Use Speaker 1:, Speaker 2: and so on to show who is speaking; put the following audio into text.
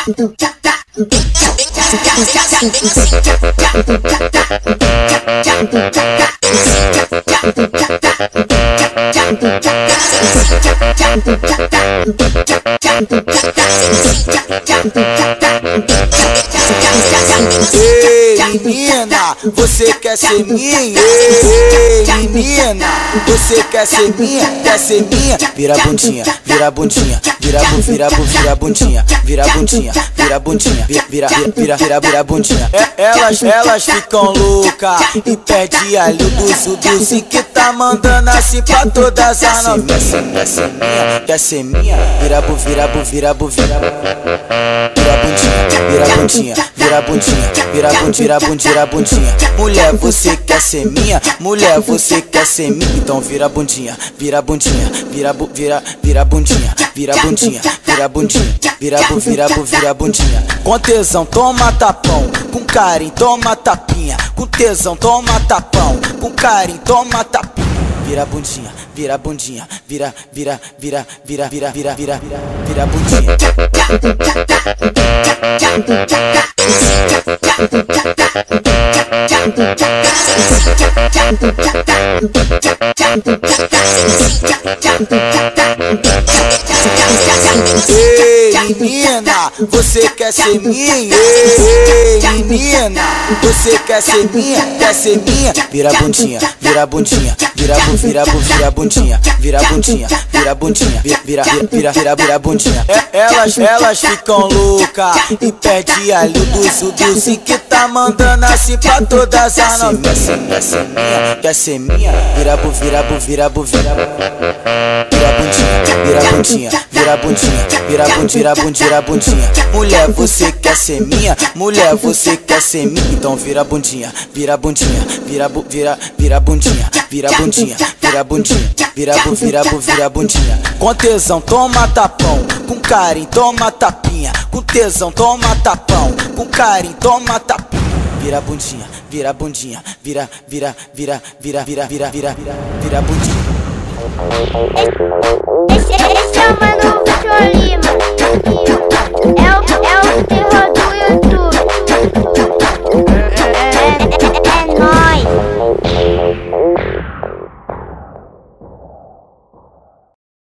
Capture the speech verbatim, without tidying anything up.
Speaker 1: Ei, menina, você quer ser minha? Ei, menina, você quer ser minha? Quer ser minha? Vira bundinha, vira bundinha, vira bu, vira bu, vira bundinha, vira bundinha, vira bundinha, vira, vira, vira, vira, vira bundinha. É, elas, elas ficam loucas e perde a luz do doce que tá mandando assim pra todas as novinhas. Quer ser minha? Quer ser minha? Vira bu, vira bu, vira bu, vira bu. Vira bundinha, vira bundinha, vira bundinha, vira bundinha, bundinha, bundinha. Mulher, você quer ser minha? Mulher, você quer ser minha? Então vira bundinha, vira bundinha, vira bu, vira, vira bundinha, vira bundinha, vira bundinha, vira bu, vira bu, vira bundinha. Com tesão toma tapão, com carinho toma tapinha, com tesão toma tapão, com carinho toma tapinha. Vira bundinha, vira bundinha, vira, vira, vira, vira, vira, vira, vira, vira bundinha. Ei, menina, você quer ser minha? Ei, menina, você quer ser minha? Quer ser minha? Vira bundinha, vira bundinha, vira bu, vira bu, vira bundinha, vira bundinha, vira bundinha, vira, vira, vira, vira, vira bundinha. É, elas, elas ficam loucas e perde a luz do doce que tá mandando assim pra todas as novinhas. Quer ser minha? Quer ser minha? Vira bu, vira bu, vira bu, vira bu. Vira bundinha, vira bundinha, vira bundinha, vira bundinha, bundinha, bundinha. Mulher, você quer ser minha? Mulher, você quer ser minha? Então vira bundinha, vira bundinha, vira bu, vira, vira bundinha, vira bundinha, vira bundinha, vira bu, vira bu, vira bundinha. Com tesão toma tapão, com carinho toma tapinha, com tesão toma tapão, com carinho toma tapinha. Vira bundinha, vira bundinha, vira, vira, vira, vira, vira, vira, vira, vira bundinha.
Speaker 2: Esse, esse é o Mano Vitor Lima. É o, é